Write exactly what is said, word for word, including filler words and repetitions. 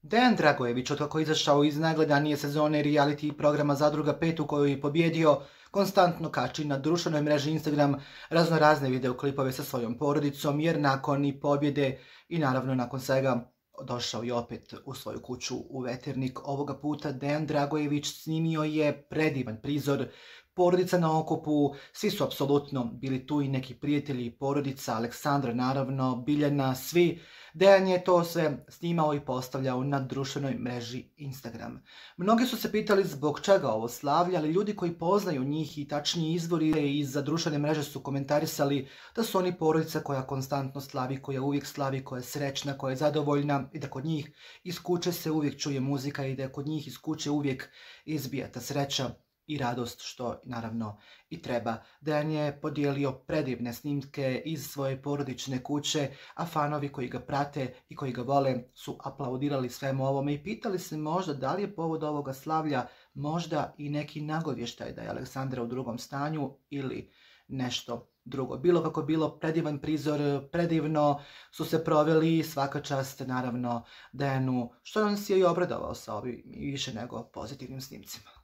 Dejan Dragojević, otkako je izašao iz najgledanije sezone reality programa Zadruga pet u kojoj je pobjedio, konstantno kači na društvenoj mreži Instagram raznorazne videoklipove sa svojom porodicom, jer nakon i pobjede i naravno nakon svega došao je opet u svoju kuću u Veternik. Ovoga puta Dejan Dragojević snimio je predivan prizor, porodica na okupu, svi su apsolutno bili tu i neki prijatelji i porodica, Aleksandra naravno, Biljana, svi. Dejan je to sve snimao i postavljao na društvenoj mreži Instagram. Mnogi su se pitali zbog čega ovo slavlja, ali ljudi koji poznaju njih i tačniji izvori iza društvene mreže su komentarisali da su oni porodica koja konstantno slavi, koja uvijek slavi, koja je srećna, koja je zadovoljna i da kod njih iz kuće se uvijek čuje muzika i da kod njih iz kuće uvijek izbija ta sreća i radost, što naravno i treba. Dejan je podijelio predivne snimke iz svoje porodične kuće, a fanovi koji ga prate i koji ga vole su aplaudirali svemu ovome i pitali se možda da li je povod ovoga slavlja možda i neki nagovještaj da je Aleksandra u drugom stanju ili nešto drugo. Bilo kako bilo, predivan prizor, predivno su se proveli, svaka čast naravno Dejanu, što nas je i obradovao sa ovim i više nego pozitivnim snimcima.